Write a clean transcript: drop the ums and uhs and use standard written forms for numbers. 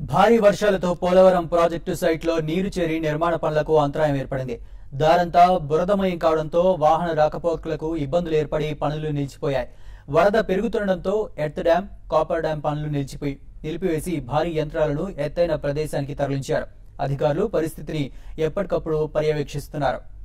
భారీ వర్షాలతో పోలవరం ప్రాజెక్టు సైట్లో నీరు చేరి నిర్మాణ పనులకు అంతరాయం ఏర్పడింది. దారంతా బురదమయం కావడంతో వాహన రాకపోకలకు ఇబ్బందులు ఏర్పడి పనులు నిలిచిపోయాయి. వరద పెరుగుతుండటంతో ఎర్త్ డ్యాం, కాపర్ డ్యాం పనులు నిలిపివేసి భారీ యంత్రాలను ఎత్తైన ప్రదేశానికి తరలించారు. అధికారులు పరిస్థితిని ఎప్పటికప్పుడు పర్యవేక్షిస్తున్నారు.